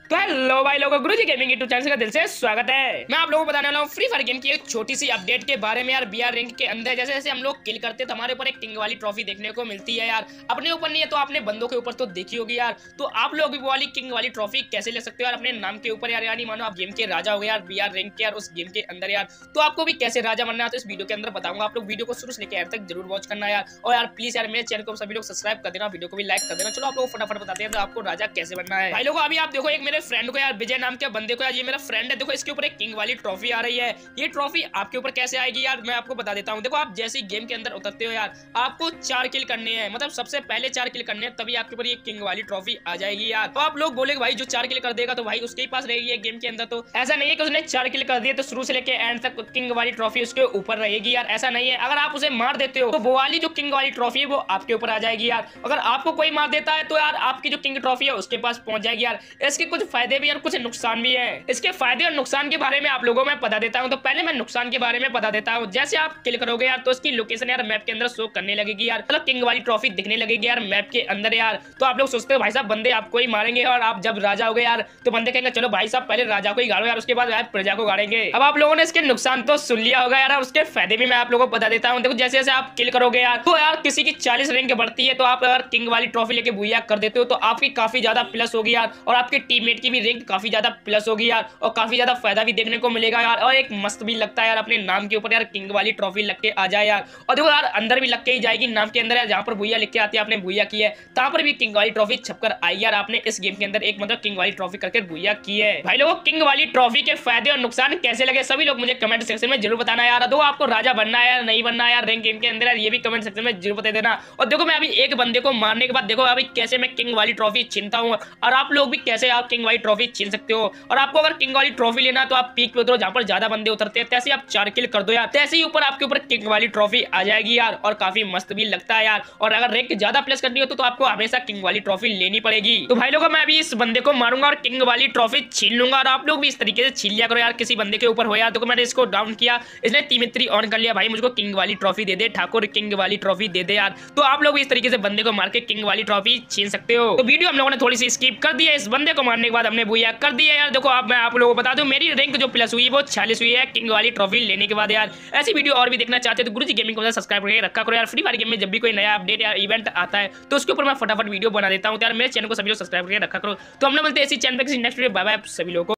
तो हेलो भाई लोगों, गुरुजी गेमिंग यूट्यूब चैनल का दिल से स्वागत है। मैं आप लोगों को बताने वाला हूँ फ्री फायर गेम की एक छोटी सी अपडेट के बारे में यार। बीआर रैंक के अंदर जैसे जैसे हम लोग किल करते हैं तो हमारे ऊपर एक किंग वाली ट्रॉफी देखने को मिलती है यार। अपने ऊपर नहीं है तो आपने बंदों के ऊपर तो देखी होगी यार। तो आप लोग भी वो वाली किंग वाली ट्रॉफी कैसे ले सकते हो यार अपने नाम के ऊपर यार। यानी मानो आप गेम के राजा हो गए यार, बीआर रैंक के यार उस गेम के अंदर यार। तो आपको भी कैसे राजा बनना है तो इस वीडियो के अंदर बताऊंगा। आप लोग वीडियो को शुरू से लेकर एंड तक जरूर वॉच करना यार। और यार प्लीज यार मेरे चैनल को सभी लोग सब्सक्राइब कर देना, वीडियो को भी लाइक कर देना। चलो आप लोग फटाफट बताते हैं तो आपको राजा कैसे बनना है। भाई लोगों अभी आप देखो एक मेरे फ्रेंड को यार, विजय नाम के बंदे को यार, ये मेरा फ्रेंड है। देखो इसके ऊपर एक किंग वाली ट्रॉफी आ रही है। ये ट्रॉफी आपके ऊपर कैसे आएगी यार मैं आपको बता देता हूँ। देखो आप जैसे ही गेम के अंदर उतरते हो यार, आपको 4 किल करने हैं, मतलब सबसे पहले 4 किल करने हैं, तभी आपके ऊपर ये किंग वाली ट्रॉफी आ जाएगी यार। तो आप लोग बोलेगे भाई जो 4 किल कर देगा तो भाई उसके ही पास रहेगी गेम के अंदर। तो ऐसा नहीं है कि उसने 4 किल कर दिए तो शुरू से लेकर एंड तक किंग वाली ट्रॉफी उसके ऊपर रहेगी यार, ऐसा नहीं है। अगर आप उसे मार देते हो तो वो वाली जो किंग वाली ट्रॉफी है वो आपके ऊपर आ जाएगी यार। अगर आपको कोई मार देता है तो यार आपकी जो किंग ट्रॉफी है उसके पास पहुंच जाएगी यार। इसके कुछ फायदे भी और कुछ नुकसान भी है। इसके फायदे और नुकसान के बारे में आप लोगों में बता देता हूं। तो पहले मैं नुकसान के बारे में बता देता हूं। जैसे आप किल करोगे यार तो उसकी लोकेशन यार मैप के अंदर शो करने लगेगी यार, मतलब किंग वाली ट्रॉफी दिखने लगेगी यार मैप के अंदर यार। तो आप लोग सोचते हो भाई साहब बंदे आपको ही मारेंगे और आप जब राजा हो गए यार तो बंदे कहेंगे चलो भाई साहब पहले राजा को ही गाड़ो यार, उसके बाद यार प्रजा को गाड़ेंगे। अब आप लोगों ने इसके नुकसान तो सुन लिया होगा यार, उसके फायदे भी मैं आप लोगों को बता देता हूँ। देखो जैसे जैसे आप किल करोगे यार तो यार किसी की 40 रैंक बढ़ती है तो आप अगर किंग वाली ट्रॉफी लेके बुइया कर देते हो तो आपकी काफी ज्यादा प्लस होगी यार, और आपके टीममेट की भी रैंक काफी ज्यादा प्लस होगी यार, और काफी ज्यादा फायदा भी देखने को मिलेगा यार। और एक मस्त भी लगता है यार अपने नाम के ऊपर यार किंग वाली ट्रॉफी लग के आ जाए यार। और देखो यार अंदर भी लग के ही जाएगी नाम के अंदर यार, जहां पर भूया लिख के आती है आपने भूया की है तहां पर भी किंग वाली ट्रॉफी छपकर आई यार। आपने इस गेम के अंदर एक मतलब किंग वाली ट्रॉफी करके भूया की है। भाई लोगों किंग वाली ट्रॉफी के फायदे और नुकसान कैसे लगे सभी लोग मुझे कमेंट सेक्शन में जरूर बताना यार। देखो आपको राजा बनना है या नहीं बनना है यार रैंक गेम के अंदर यार, ये भी कमेंट सेक्शन में जरूर बता देना। और देखो मैं अभी एक बंदे को मारने के बाद देखो अभी कैसे मैं किंग वाली ट्रॉफी छीनता हूँ, और आप लोग भी कैसे आप किंग वाली ट्रॉफी छीन सकते हो। और आपको अगर किंग वाली ट्रॉफी लेना तो आप पीक पे उतरो जहां पर ज्यादा बंदे उतरते हैं, तैसे आप 4 किल कर दो यार, तैसे ही ऊपर आपके ऊपर किंग वाली ट्रॉफी आ जाएगी यार, और काफी मस्त भी लगता है यार। और अगर रैंक ज्यादा प्लस करनी हो तो आपको हमेशा किंग वाली ट्रॉफी लेनी पड़ेगी। तो भाई लोगों मैं अभी इस बंदे को मारूंगा और किंग वाली ट्रॉफी छीन लूंगा, और आप लोग भी इस तरीके से छीन लिया करो यार। किसी बंदे के ऊपर हो यार, तो मैंने इसको डाउन किया, इसने टीम ऑन कर लिया, भाई मुझको किंग वाली ट्रॉफी दे दे ठाकुर, किंग वाली ट्रॉफी दे दे यार। तो आप लोग भी इस तरीके से बंदे को मार के किंग वाली ट्रॉफी छीन सकते हो। तो वीडियो हम लोगों ने थोड़ी सी स्किप कर दी है, इस बंदे को मारने के बाद हमने बुया कर दिया यार। देखो अब मैं आप लोगों को बता दूं मेरी रैंक जो प्लस हुई वो 46 हुई है किंग वाली ट्रॉफी लेने के बाद यार। ऐसी वीडियो और भी देखना चाहते हो तो गुरुजी गेमिंग को सब्सक्राइब करके रखा करो यार। फ्री फायर गेम में जब भी कोई नया अपडेट या इवेंट आता है तो उसके ऊपर मैं फटाफट वीडियो बना देता हूं यार। मेरे चैनल को सभी लोग सब्सक्राइब करके रखा करो। तो हम लोग मिलते हैं इसी चैनल पे किसी नेक्स्ट वीडियो। बाय बाय सभी लोगों को।